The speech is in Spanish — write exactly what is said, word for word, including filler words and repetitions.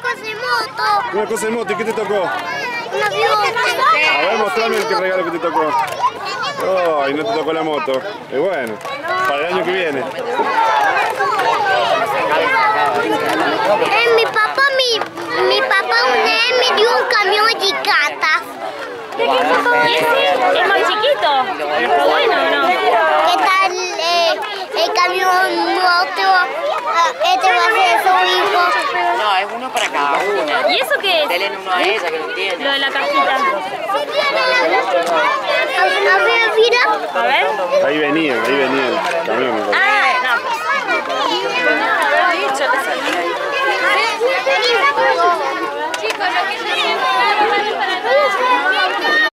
cosa de moto. Una cosa de moto, ¿y qué te tocó? Un avión. A ver, mostrame el regalo que te tocó. Ay, no te tocó la moto. Y bueno, para el año que viene. Eh, mi papá, mi, mi papá una vez me dio un camión de chicata. ¿Y ese es más chiquito? ¿Está bueno o no? ¿Qué tal eh, el camión otro? Uh, este va a ser su hijo. No, es uno para cada uno. ¿Y eso qué es? Denle uno a ella que lo tiene. Lo de la cajita. A ver, mira. A ver. Ahí venía, ahí venía el camión. Ah, no,